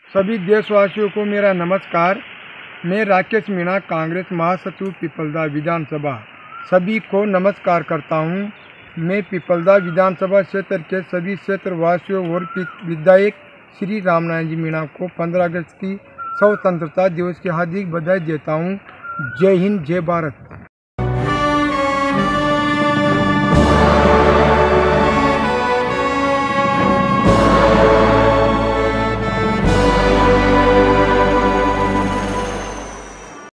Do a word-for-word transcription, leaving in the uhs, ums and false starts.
सभी देशवासियों को मेरा नमस्कार। मैं राकेश मीणा, कांग्रेस महासचिव पिपलदा विधानसभा, सभी को नमस्कार करता हूं। मैं पिपलदा विधानसभा क्षेत्र के सभी क्षेत्रवासियों और विधायक श्री रामनारायण जी मीणा को पंद्रह अगस्त की स्वतंत्रता दिवस की हार्दिक बधाई देता हूं। जय हिंद, जय भारत।